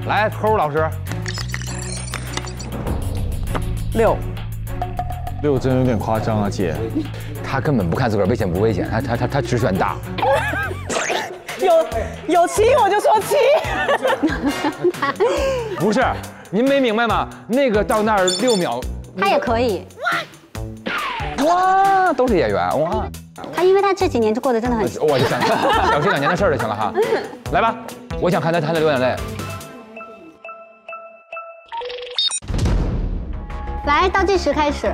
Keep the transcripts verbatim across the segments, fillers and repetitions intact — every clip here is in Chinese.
来，抠老师。 六， 六真有点夸张啊，姐。 他根本不看自个儿危险不危险，他他他他只选大。 有有七我就说七。 不是，您没明白吗？那个到那儿六秒， 他也可以。 哇，都是演员哇。 他因为他这几年就过得真的很…… 我就想小这两年的事儿就行了哈。来吧，我想看他他的流眼泪。 来，倒计时开始。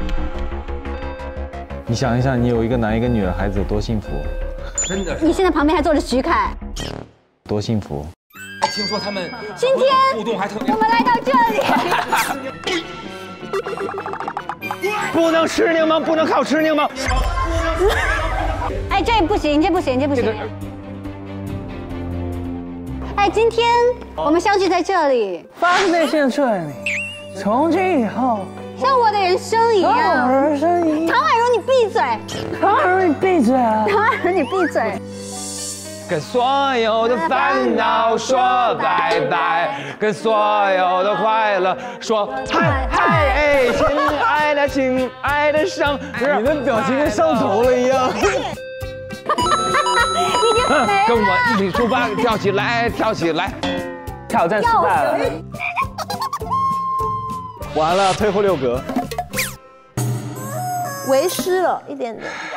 你想一想，你有一个男一个女的孩子有多幸福？ 真的。 你现在旁边还坐着徐凯， 多幸福！ 听说他们今天互动还特别。 我们来到这里。 不能吃柠檬，不能靠吃柠檬。 哎，这不行，这不行，这不行。哎，今天我们相聚在这里， 发自内心的祝愿你，从今以后像我的人生一像我样。 人生一样。 唐宛如，你闭嘴！ 唐宛如，你闭嘴啊！ 唐宛如，你闭嘴！ 跟所有的烦恼说拜拜，跟所有的快乐说嗨嗨哎，亲爱的亲爱的生日。 你的表情跟上头了一样。 已经没了。 跟我一起出发，跳起来，跳起来！ 挑战失败了， 完了，退后六格。 为师了一点点。